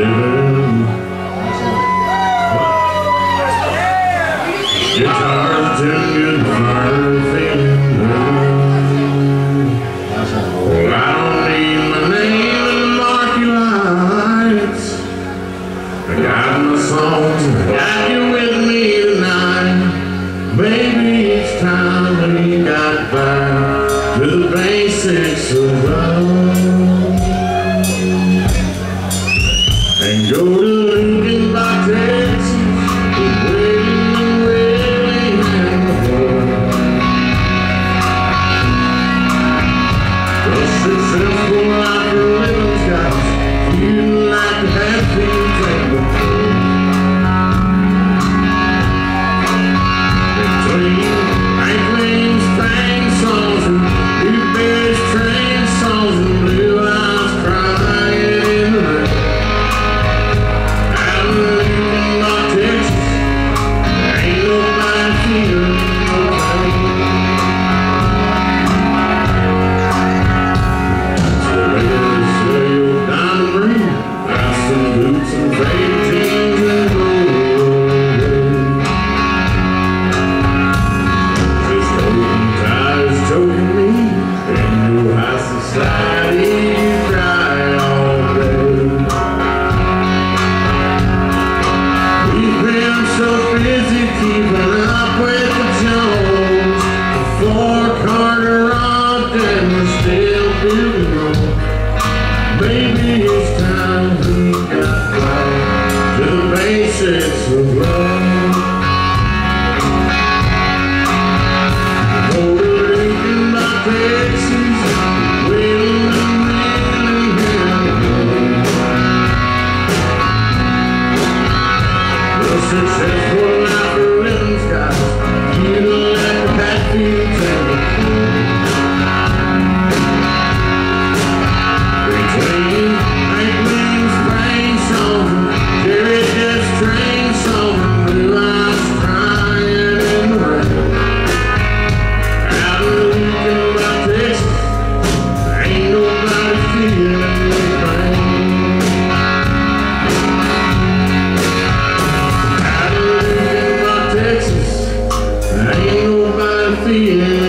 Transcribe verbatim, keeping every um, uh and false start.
living. Guitars tune good fire feeling good. Well, I don't need my name in the marquee lights. I got my songs, I got you with me tonight. Baby, it's time we got back to the basics of love. And go to Lincoln by Texas, with Willie and Willie and the boy. The successful life for living's got you like to have things like before. Between Franklin's Fang songs and Blueberry's train songs and Blue Eyes crying in the rain. Out in Lincoln by Texas, there ain't nobody feeling no pain. So ladies, say your diamond ring, buy some boots and faded jeans and go away. This golden tide is choking me, and your high society cry all day. We've been so busy keeping up with the Jones, before Carter rocked and we're still building on. Baby, it's time we got back to the basics of love. Go to Lincoln by Texas, Willie and Willie and the boy. The successful life for living's got you like the Hatfields and the Ford. Between Franklin's Fang songs and Jerry Jeff's train songs and Blue Eyes crying in the rain. Out in Lincoln by Texas, there ain't nobody feeling no pain. Out in Lincoln by Texas, there ain't nobody feeling